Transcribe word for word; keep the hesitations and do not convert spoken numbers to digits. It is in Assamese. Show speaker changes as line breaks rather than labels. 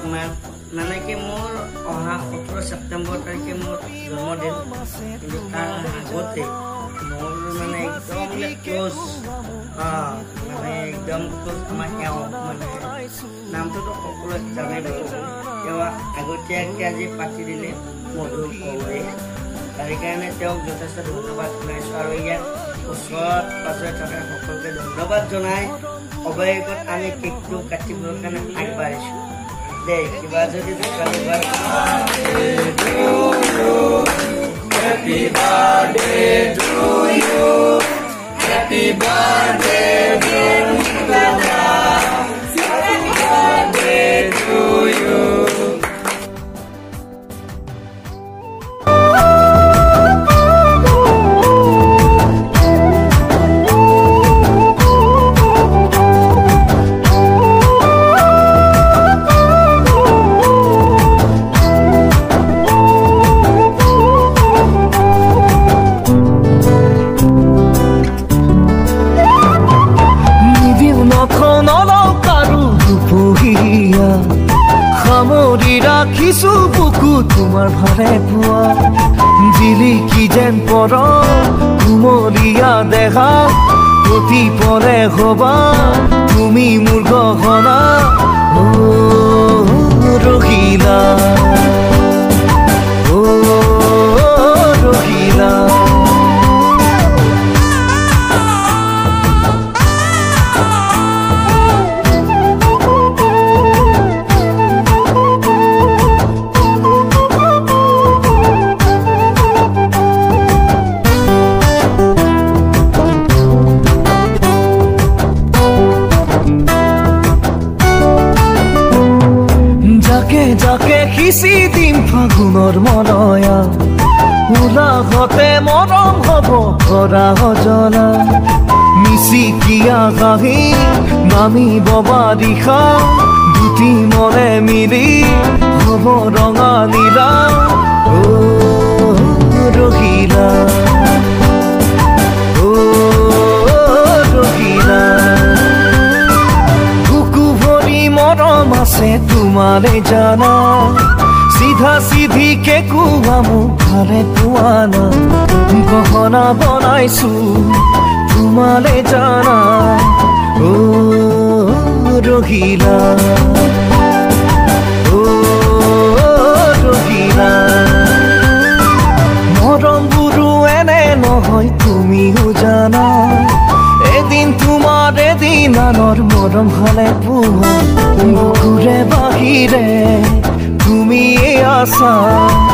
মানে কি মোৰ অহা সোতৰ ছেপ্টেম্বৰ তাৰিখে মোৰ জন্মদিন কিন্তু তাৰ আগতে মোৰ মানে একদম ক্লোজ মানে একদম ক্লোজ আমাৰ এওঁ মানে নামটোতো সকলোৱে জানে বাৰু তেওঁ আগতীয়াকৈ আজি পাতি দিলে মধু কৌৰে তাৰ কাৰণে তেওঁক যথেষ্ট ধন্যবাদ জনাইছোঁ আৰু ইয়াত ওচৰত পাছৰে থকা সকলোকে ধন্যবাদ জনাই অৱশেষত আমি কেকটো কাটিবৰ কাৰণে আগবাঢ়িছোঁ দে কিবা যদি
Happy birthday to you Happy birthday dear Nirvana Happy birthday to you
রাখিছো বুকু তোমার ভারে পুয়া জিলিকি যেন পর কুমলিয়া দেখা অতি পরে হবা তুমি মোৰ গহনা ও রহিলা ও রহিলা যাকে খিচি দিম ফাগুনৰ মলয়া উলাহতে মৰম হব কৰা হজলা মিচিকিয়া গাহি নামিব বাৰিষা দুটি মনে মিলি হব ৰঙা নীলা ও ৰহিলা ও ৰহিলা মৰম আছে তোমাৰে জানা সিধা সিধি কে কুৱামু ভালে পোৱানা গহনা বনাইছো তোমাৰে জানা ও ৰহিলা ও ৰহিলা মৰমবোৰো এনে নহয় তুমিও জানা এদিন তোমাৰ এদিন আনৰ মৰম হালে পোৱা বুকুৰে বাহিৰে তুমি আছা